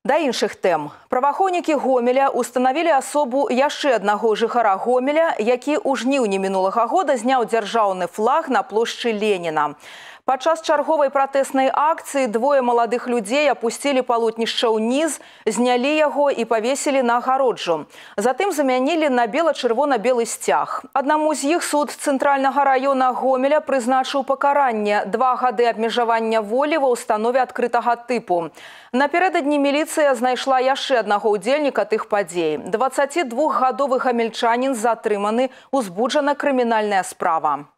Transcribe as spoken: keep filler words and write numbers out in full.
Да іншых тэм. Праваахоўнікі Гомеля устанавілі асобу яшчэ аднаго жыхара Гомеля, які ў жніўні мінулага года зняў дзяржаўны флаг на плошчы Леніна. Падчас чарговай пратэснай акцыі двое маладых людзей апусцілі палотнішча ўніз, знялі яго і павесілі на агароджу. Затым замянілі на бела-чырвона-белы сцяг. Аднаму з іх суд цэнтральнага раёна Гомеля прызначыў пакаранне два гады абмежавання волі ва ўстанове адкрытага тыпу. Напярэдадні міліцыя знайшла яшчэ аднаго ўдзельніка тых падзей. дваццацідвухгадовы гамельчанін затрыманы, узбуджана крымінальная справа.